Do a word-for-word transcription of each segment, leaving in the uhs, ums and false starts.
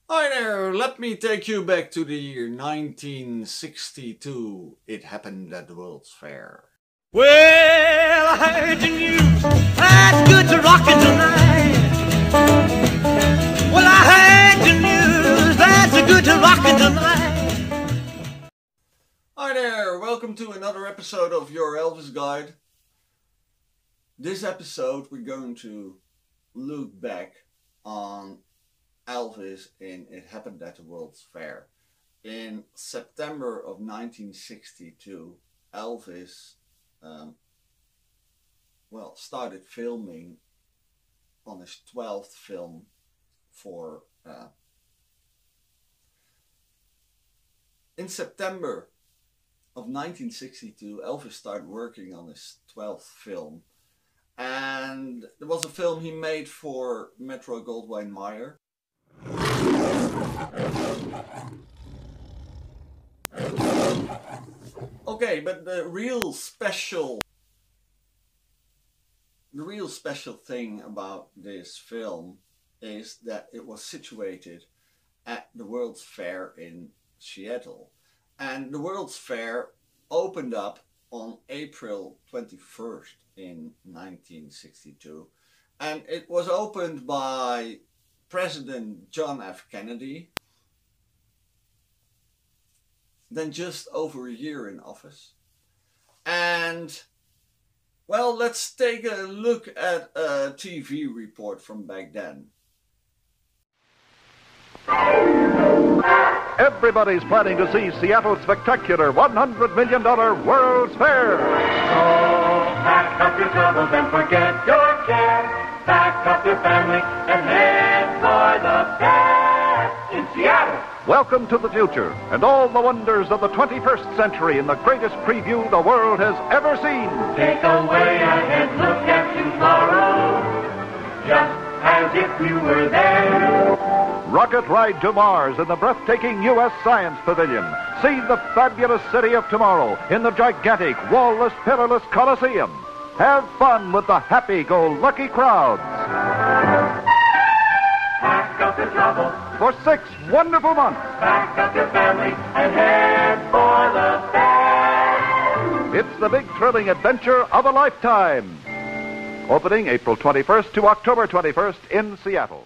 Hi there, let me take you back to the year nineteen sixty-two. It happened at the World's Fair. Well, I heard the news. That's good to rockin' tonight. Well, I heard the news. That's good to rockin' tonight. Hi there, welcome to another episode of Your Elvis Guide. This episode we're going to look back on Elvis in It Happened at the World's Fair. In September of nineteen sixty-two, Elvis um, well, started filming on his twelfth film for uh, in September of nineteen sixty-two, Elvis started working on his twelfth film, and there was a film he made for Metro-Goldwyn-Mayer. Okay, but the real special the real special thing about this film is that it was situated at the World's Fair in Seattle. And the World's Fair opened up on April twenty-first in nineteen sixty-two. And it was opened by President John F. Kennedy, then just over a year in office. And, well, let's take a look at a T V report from back then. Everybody's planning to see Seattle's spectacular one hundred million dollars World's Fair. So pack up your troubles and forget your cares. Pack up your family and head for the fair in Seattle. Welcome to the future and all the wonders of the twenty-first century in the greatest preview the world has ever seen. Take away ahead, look at tomorrow, just as if you were there. Rocket ride to Mars in the breathtaking U S Science Pavilion. See the fabulous city of tomorrow in the gigantic, wall-less, pillarless Coliseum. Have fun with the happy-go-lucky crowds. Pack up your troubles. For six wonderful months. Pack up your family and head for the fair. It's the big thrilling adventure of a lifetime. Opening April twenty-first to October twenty-first in Seattle.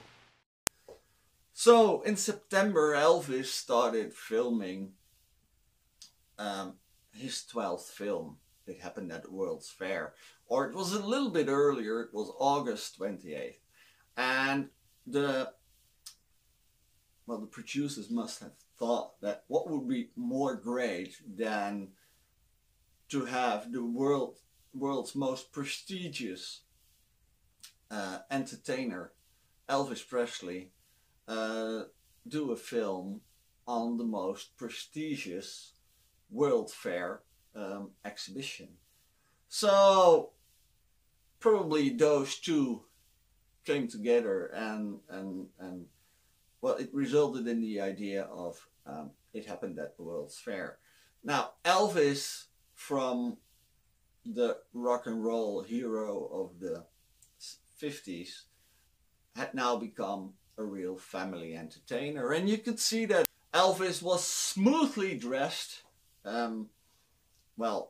So in September, Elvis started filming um, his twelfth film. It happened at the World's Fair. Or it was a little bit earlier, it was August twenty-eighth. And the well, the producers must have thought that what would be more great than to have the world world's most prestigious uh, entertainer, Elvis Presley, uh, do a film on the most prestigious World Fair um, exhibition. So probably those two came together and and and well, it resulted in the idea of um, It Happened at the World's Fair. Now, Elvis, from the rock and roll hero of the fifties, had now become a real family entertainer. And you could see that Elvis was smoothly dressed. Um, well,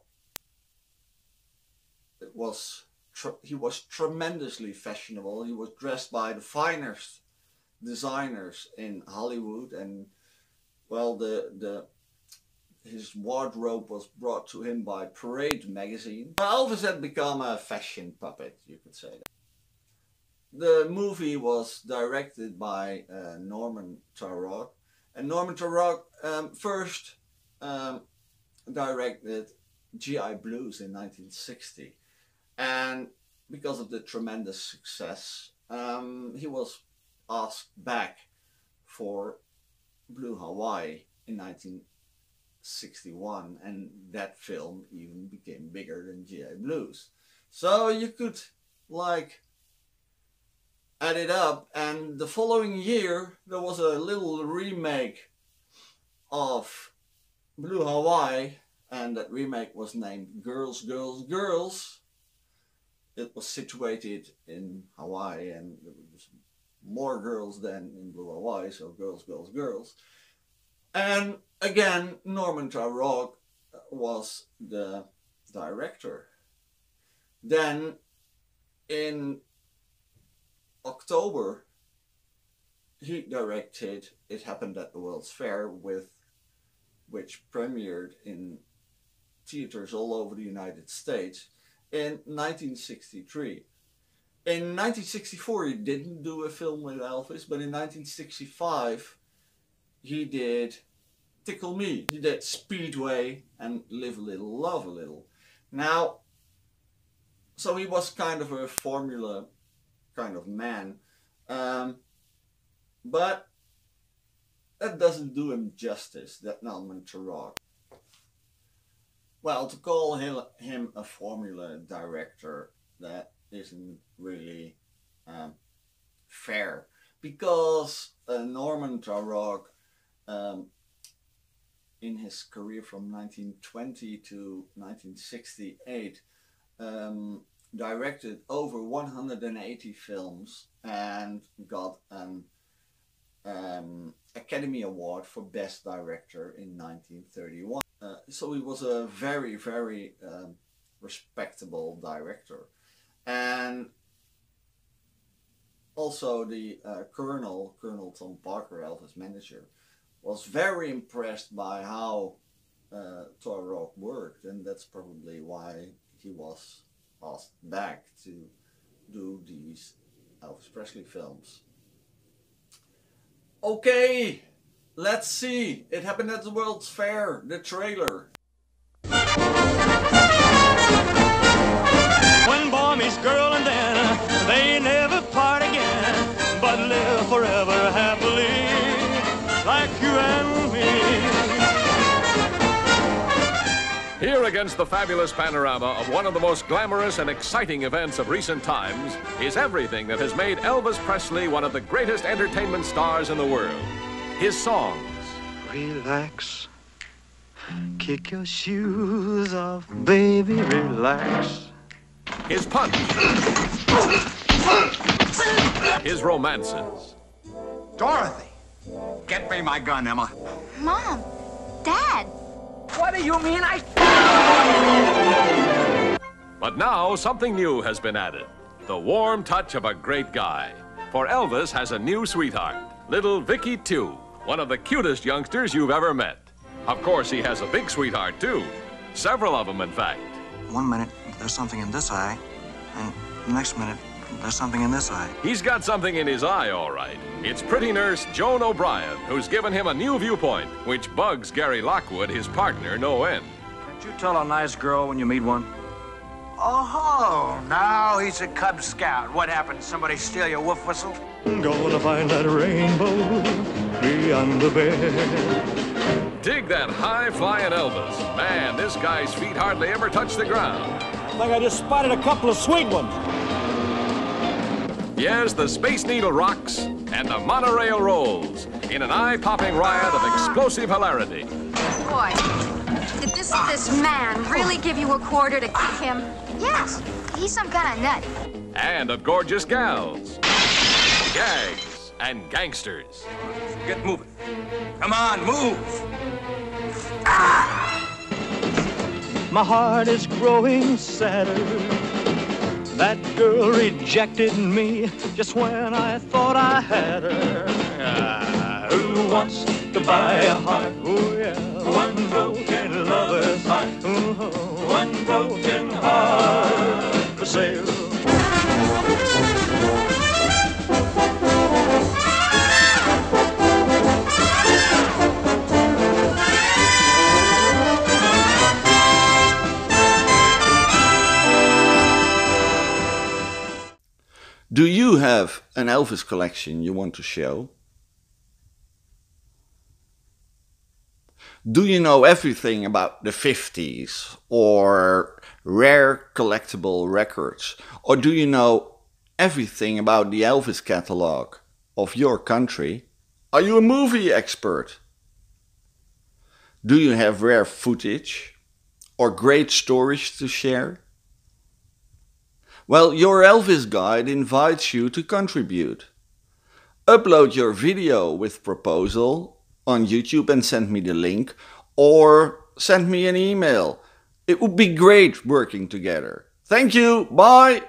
it was tr- he was tremendously fashionable. He was dressed by the finest designers in Hollywood, and well, the the his wardrobe was brought to him by Parade magazine. Elvis had become a fashion puppet, you could say that. The movie was directed by uh, Norman Taurog, and Norman Taurog um, first um, directed G I Blues in nineteen sixty, and because of the tremendous success, um, he was asked back for Blue Hawaii in nineteen sixty-one, and that film even became bigger than G I Blues. So you could like add it up, and the following year there was a little remake of Blue Hawaii, and that remake was named Girls, Girls, Girls. It was situated in Hawaii, and it was more girls than in Blue Hawaii, so girls, girls, girls. And again, Norman Taurog was the director. Then in October, he directed It Happened at the World's Fair, with which premiered in theaters all over the United States in nineteen sixty-three. In nineteen sixty-four, he didn't do a film with Elvis, but in nineteen sixty-five, he did Tickle Me. He did Speedway and Live a Little, Love a Little. Now, so he was kind of a formula kind of man, um, but that doesn't do him justice, that Norman Taurog. Well, to call him, him a formula director, that isn't really um, fair, because uh, Norman Taurog, um, in his career from nineteen twenty to nineteen sixty-eight, um, directed over one hundred eighty films and got an um, Academy Award for Best Director in nineteen thirty-one. Uh, so he was a very, very um, respectable director. And also the uh, Colonel, Colonel Tom Parker, Elvis' manager, was very impressed by how uh, Taurog worked, and that's probably why he was asked back to do these Elvis Presley films. Okay, let's see. It Happened at the World's Fair, the trailer. One boy meets girl and then they never part again, but live forever happily, like you and me. Here against the fabulous panorama of one of the most glamorous and exciting events of recent times is everything that has made Elvis Presley one of the greatest entertainment stars in the world. His songs. Relax. Kick your shoes off, baby, relax. His punch. His romances. Dorothy, get me my gun, Emma. Mom, Dad. What do you mean I... But now something new has been added. The warm touch of a great guy. For Elvis has a new sweetheart, little Vicky too, one of the cutest youngsters you've ever met. Of course, he has a big sweetheart too. Several of them, in fact. One minute, there's something in this eye, and the next minute, there's something in this eye. He's got something in his eye, all right. It's pretty nurse Joan O'Brien, who's given him a new viewpoint, which bugs Gary Lockwood, his partner, no end. Can't you tell a nice girl when you meet one? Oh, now he's a Cub Scout. What happened? Somebody steal your wolf whistle? Gonna find that rainbow beyond the bed. Dig that high-flying Elvis. Man, this guy's feet hardly ever touch the ground. I think I just spotted a couple of sweet ones. Yes, the Space Needle rocks and the monorail rolls in an eye-popping riot of explosive hilarity. Boy, did this this man really give you a quarter to kick him? Yes, he's some kind of nut. And of gorgeous gals, gags, and gangsters. Get moving. Come on, move. My heart is growing sadder. That girl rejected me just when I thought I had her. Ah, who wants to buy a heart? Oh, yeah. One broken lover's heart. Oh, one broken heart for sale. Do you have an Elvis collection you want to show? Do you know everything about the fifties or rare collectible records? Or do you know everything about the Elvis catalog of your country? Are you a movie expert? Do you have rare footage or great stories to share? Well, your Elvis Guide invites you to contribute. upload your video with proposal on YouTube and send me the link, or send me an email. It would be great working together. Thank you. Bye.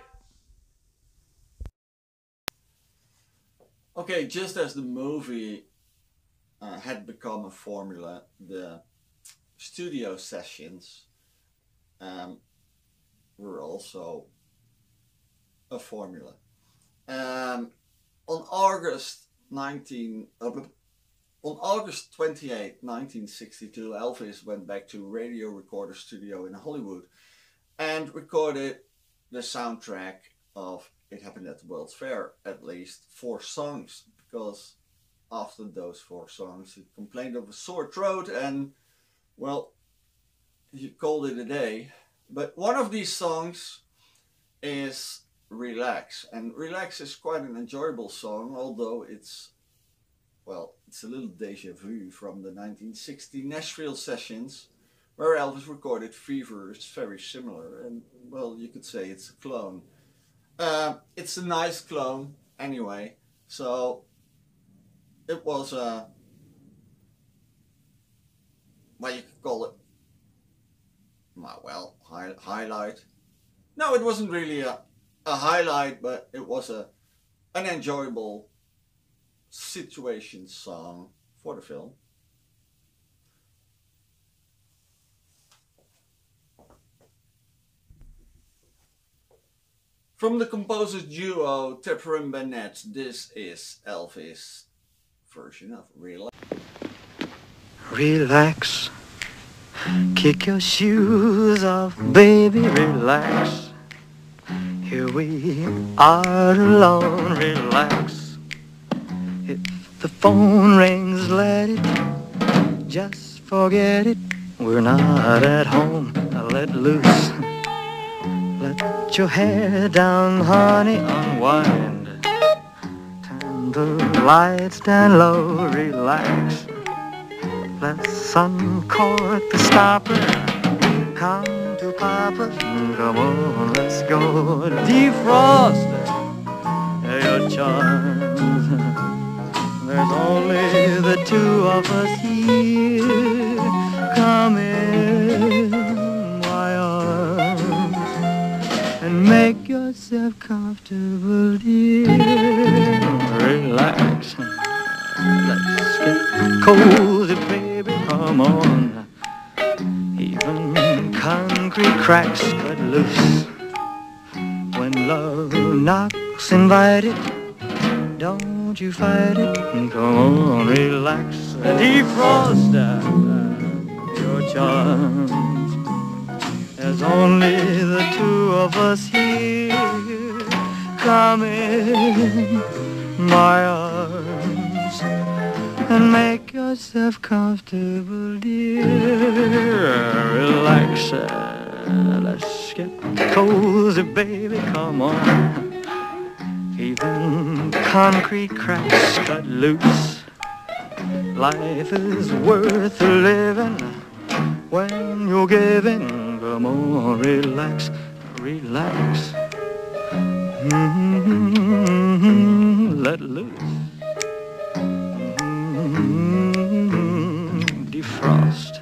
Okay, just as the movie uh, had become a formula, the studio sessions um, were also a formula. Um, on August nineteen, uh, on August twenty-eighth, nineteen sixty-two, Elvis went back to Radio Recorder Studio in Hollywood and recorded the soundtrack of It Happened at the World's Fair, at least four songs, because after those four songs he complained of a sore throat and, well, he called it a day. But one of these songs is Relax, and Relax is quite an enjoyable song, although it's, well, it's a little deja vu from the nineteen sixty Nashville sessions, where Elvis recorded Fever. It's very similar, and, well, you could say it's a clone. Uh, it's a nice clone, anyway, so it was a, well, you could call it, well, hi highlight. No, it wasn't really a, a highlight, but it was a an enjoyable situation song for the film. From the composer's duo Tepper and Bennett, this is Elvis' version of Relax. Relax, kick your shoes off, baby, relax. Here we are alone, relax. If the phone rings, let it, just forget it. We're not at home, let loose. Let your hair down, honey, unwind. Turn the lights down low, relax. Let's uncork the stopper. Come to Papa, come on, let's go. Defrost your charms. There's only the two of us here. Come in my arms and make yourself comfortable, dear. Relax. Let's get cozy, baby, come on. Even concrete cracks cut loose. When love knocks, invite it. Don't you fight it. Come on, relax. Defrost your charms. There's only the two of us here. Come in my arms and make yourself comfortable, dear. Relax, uh, let's get cozy, baby, come on. Even concrete cracks cut loose. Life is worth living when you're giving. Come on, relax, relax. Mm-hmm, let loose. Defrost.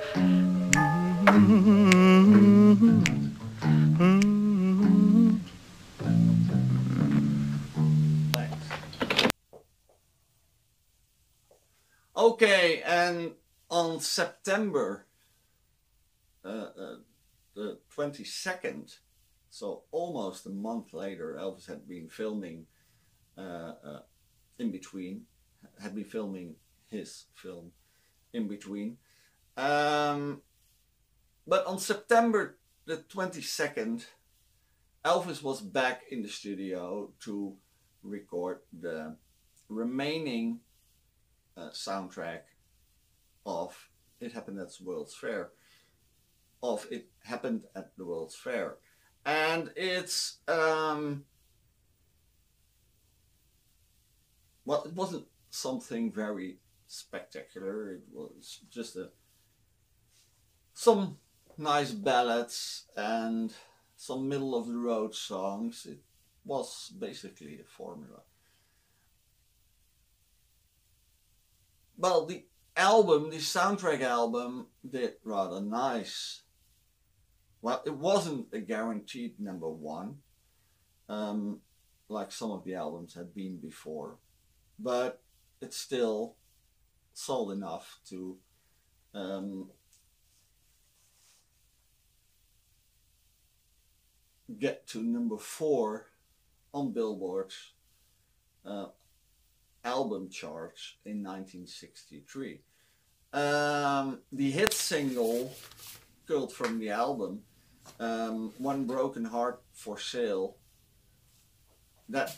Mm-hmm. Mm-hmm. Okay, and on September uh, uh, the twenty-second, so almost a month later, Elvis had been filming uh, uh, in between, had been filming his film in between. Um, but on September the twenty-second, Elvis was back in the studio to record the remaining uh, soundtrack of It Happened at the World's Fair. Of It Happened at the World's Fair. And it's, um, well, it wasn't something very spectacular. It was just a some nice ballads and some middle of the road songs. It was basically a formula. well, the album, the soundtrack album, did rather nice. Well, it wasn't a guaranteed number one, um, like some of the albums had been before, but it's still sold enough to um, get to number four on Billboard's uh, album charts in nineteen sixty-three. Um, the hit single, culled from the album, um, One Broken Heart for Sale, that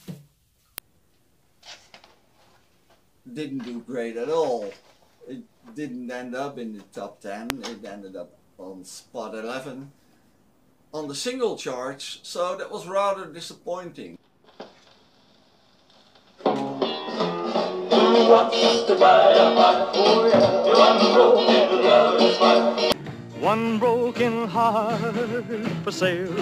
didn't do great at all. It didn't end up in the top ten, it ended up on spot eleven on the single charts, so that was rather disappointing. One broken heart for sale.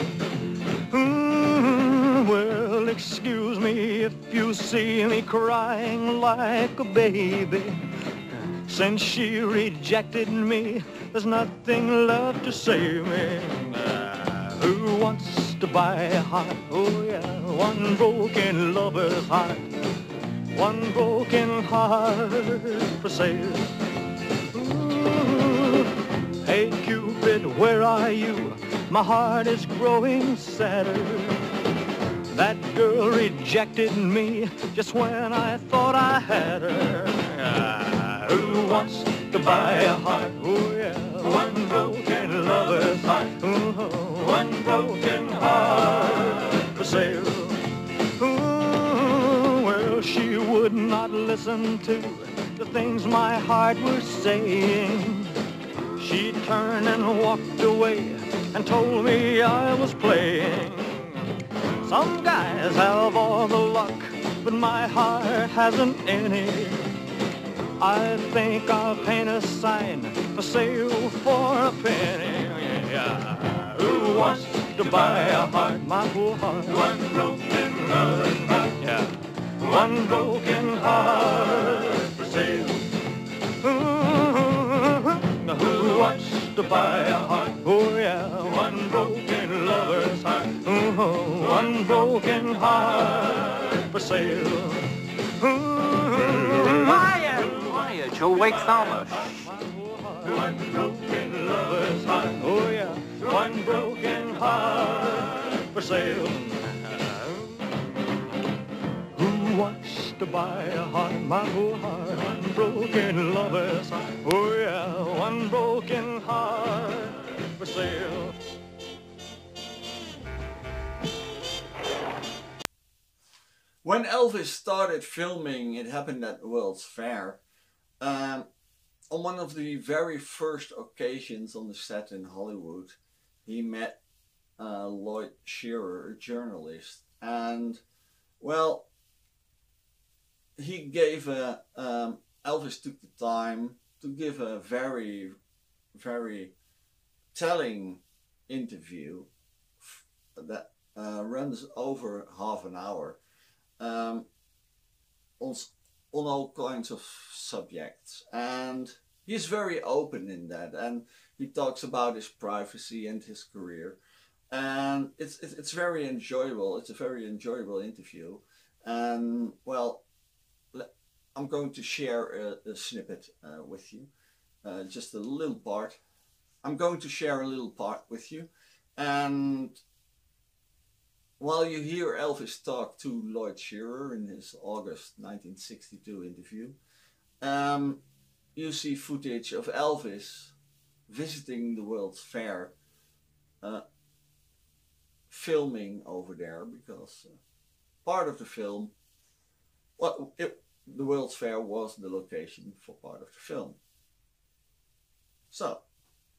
Mm, well, excuse me if you see me crying like a baby. Since she rejected me, there's nothing left to save me. Uh, who wants to buy a heart? Oh yeah, one broken lover's heart. One broken heart for sale. Ooh, hey Cupid, where are you? My heart is growing sadder. That girl rejected me just when I thought I had her. Ah, who wants to buy a heart? Oh yeah, one broken lover's heart. Ooh, one broken heart for sale. Ooh, well, she would not listen to the things my heart was saying. She turned and walked away and told me I was playing. Some guys have all the luck, but my heart hasn't any. I think I'll paint a sign for sale for a penny. Yeah. Who wants to buy a heart, my poor heart? One broken lover's heart. Yeah. One broken heart for sale. Ooh, who wants to buy a heart? Oh yeah, one broken lover's heart. Ooh, one broken heart for sale. Ooh, Quiet! Quiet, you'll wake Thomas. One broken lover's heart. Oh yeah, one broken heart for sale. Who wants to buy a heart, my poor heart? One broken lover's heart. Oh yeah, one broken heart for sale. When Elvis started filming, it happened at the World's Fair. Um, on one of the very first occasions on the set in Hollywood, he met uh, Lloyd Shearer, a journalist, and well, he gave a, um, Elvis took the time to give a very, very telling interview that uh, runs over half an hour. Um, on, on all kinds of subjects, and he's very open in that, and he talks about his privacy and his career, and it's it's, it's very enjoyable. It's a very enjoyable interview, and well, I'm going to share a, a snippet uh, with you, uh, just a little part. I'm going to share a little part with you, and while you hear Elvis talk to Lloyd Shearer in his August nineteen sixty-two interview, um, you see footage of Elvis visiting the World's Fair, uh, filming over there, because uh, part of the film, well, it, the World's Fair was the location for part of the film. So,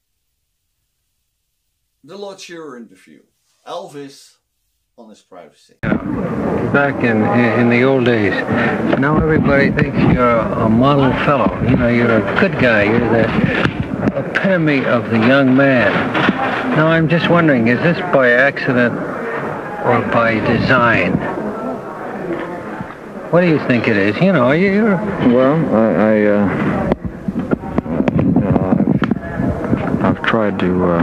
the Lloyd Shearer interview. Elvis on his privacy. Back in in the old days, now everybody thinks you're a model fellow. You know, you're a good guy. You're the epitome of the young man. Now I'm just wondering, is this by accident or by design? What do you think it is? You know, you're... Well, I, I uh, you know, I've, I've tried to uh,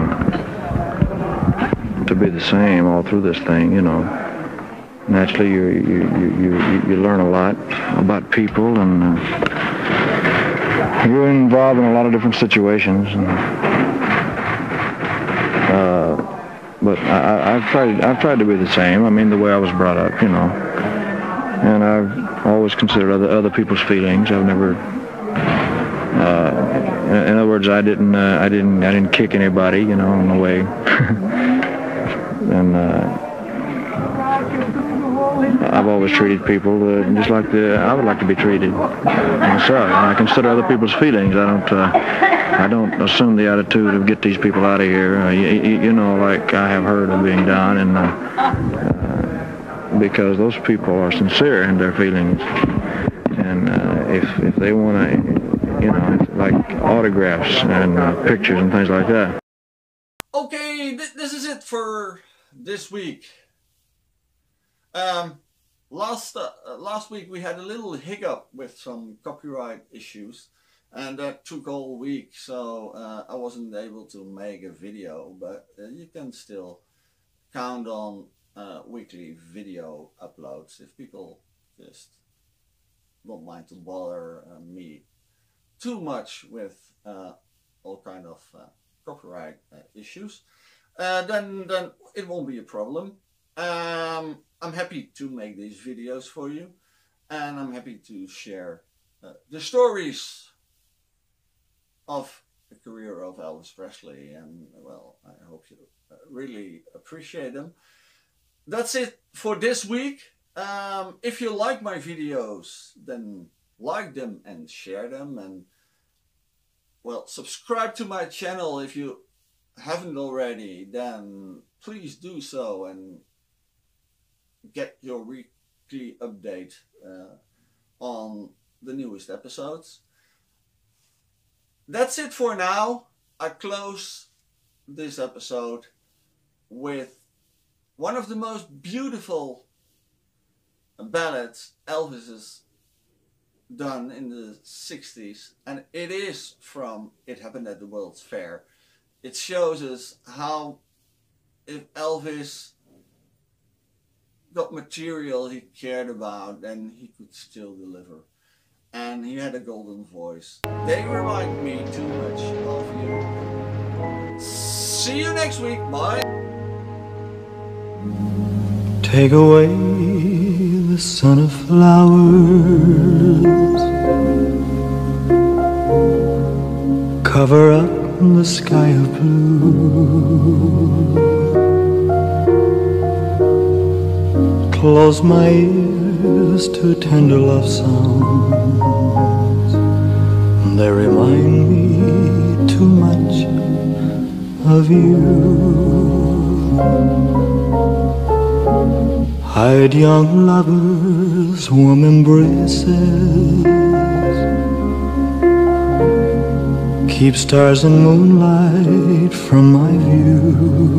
to be the same all through this thing. You know, naturally, you you you you, you learn a lot about people, and uh, you're involved in a lot of different situations. And, uh, but I, I've tried I've tried to be the same. I mean, the way I was brought up, you know. And I've always considered other other people's feelings. I've never, uh, in, in other words, I didn't, uh, I didn't, I didn't kick anybody, you know, on the way. And uh, I've always treated people uh, just like the I would like to be treated myself. And I consider other people's feelings. I don't, uh, I don't assume the attitude of get these people out of here. Uh, you, you know, like I have heard of being done, and. Uh, uh, because those people are sincere in their feelings, and uh, if if they want to, you know, like autographs and uh, pictures and things like that. Okay, th this is it for this week. Um, last uh, last week we had a little hiccup with some copyright issues, and that took all week, so uh, I wasn't able to make a video. But uh, you can still count on Uh, weekly video uploads if people just don't mind to bother uh, me too much with uh, all kind of uh, copyright uh, issues. Uh, then then it won't be a problem. Um, I'm happy to make these videos for you, and I'm happy to share uh, the stories of the career of Elvis Presley, and well, I hope you uh, really appreciate them. That's it for this week. Um, if you like my videos, then like them and share them, and well, subscribe to my channel if you haven't already. Then please do so and get your weekly update uh, on the newest episodes. That's it for now. I close this episode with one of the most beautiful ballads Elvis has done in the sixties, and it is from It Happened at the World's Fair. It shows us how if Elvis got material he cared about, then he could still deliver. And he had a golden voice. They remind me too much of you. See you next week. Bye. Take away the sun of flowers, cover up the sky of blue, close my ears to tender love songs. They remind me too much of you. Hide young lovers' warm embraces, keep stars and moonlight from my view.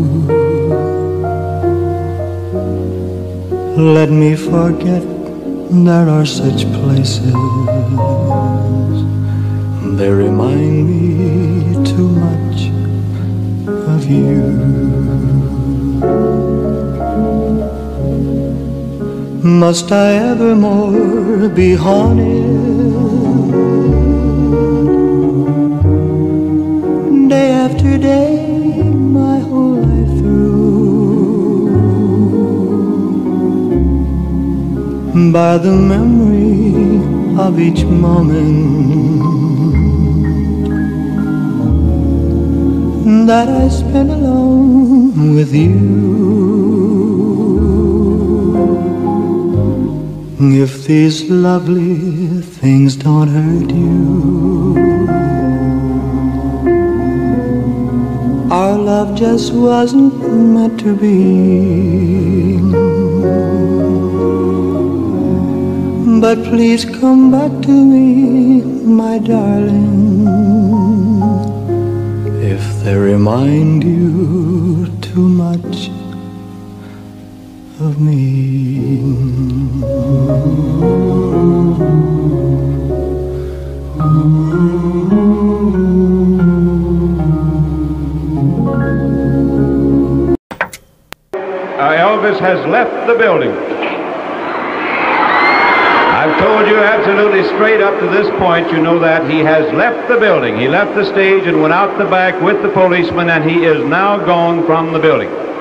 Let me forget there are such places. They remind me too much of you. Must I evermore be haunted, day after day, my whole life through, by the memory of each moment that I spent alone with you? If these lovely things don't hurt you, our love just wasn't meant to be. But please come back to me, my darling, if they remind you too much of me. Uh, Elvis has left the building. I've told you absolutely straight up to this point, you know that he has left the building. He left the stage and went out the back with the policeman, and he is now gone from the building.